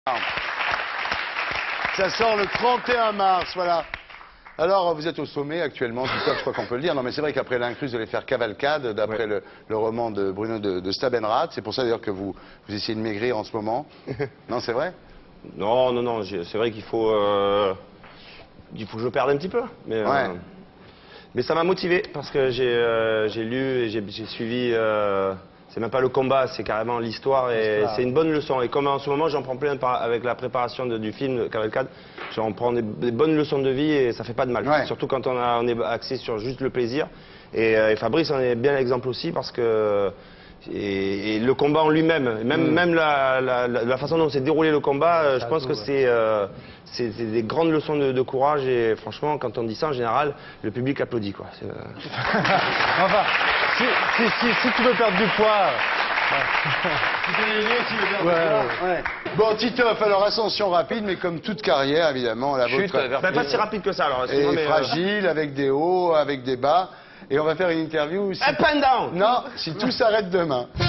Ça sort le 31 mars, voilà. Alors, vous êtes au sommet actuellement, Titoff, je crois qu'on peut le dire. Non, mais c'est vrai qu'après l'Incluse, vous allez faire Cavalcade, d'après le roman de Bruno de Stabenrath. C'est pour ça d'ailleurs que vous essayez de maigrir en ce moment. Non, c'est vrai? Non, non, non, c'est vrai qu'il faut que je perde un petit peu. Mais ça m'a motivé parce que j'ai lu et j'ai suivi. C'est même pas le combat, c'est carrément l'histoire et c'est une bonne leçon. Et comme en ce moment, j'en prends plein avec la préparation du film Cavalcade, j'en prends des bonnes leçons de vie et ça fait pas de mal. Ouais. Surtout quand on est axé sur juste le plaisir. Et Fabrice en est bien l'exemple aussi parce que et le combat en lui-même, même la façon dont s'est déroulé le combat, je pense que c'est des grandes leçons de courage et franchement, quand on dit ça en général, le public applaudit quoi. Enfin, si tu veux perdre du poids. Bon, Titoff, alors ascension rapide, mais comme toute carrière, évidemment, la vôtre Pas si rapide que ça alors. est fragile, avec des hauts, avec des bas. Et on va faire une interview. Up and down. Non, si tout s'arrête demain.